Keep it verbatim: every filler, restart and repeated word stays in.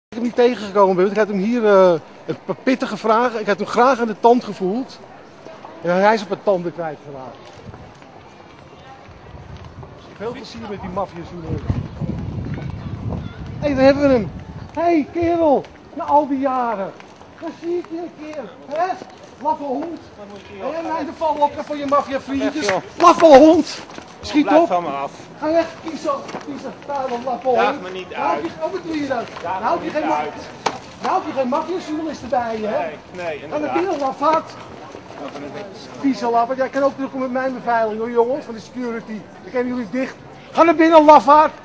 Ik hem niet tegengekomen ben. Ik heb hem hier uh, een paar pittige vragen. Ik heb hem graag aan de tand gevoeld. Ja, hij is op een tanden kwijtgeraakt. Veel plezier met die maffiazoenen. Hé, hey, daar hebben we hem. Hé, hey, kerel. Na al die jaren. Dan zie ik je een keer. Hè? Laffe hond. Hé, nee, de val op van je maffiavriendjes. Laffe hond. Schiet Blijf op. van me af. Ga weg, kiezen, kiezen, vuile laffe hond. Daag me niet uit. Oh, wat doe je dan? Daag Nou, me heb je niet geen uit. Nou, heb je geen maffiajournalist erbij, hè? Nee, nee, Ga naar inderdaad. binnen, lafaard. Vieze lafaard. Jij kan ook terugkomen met mijn beveiliging, hoor, jongens, van de security. Dan kennen jullie dicht. Ga naar binnen, lafaard.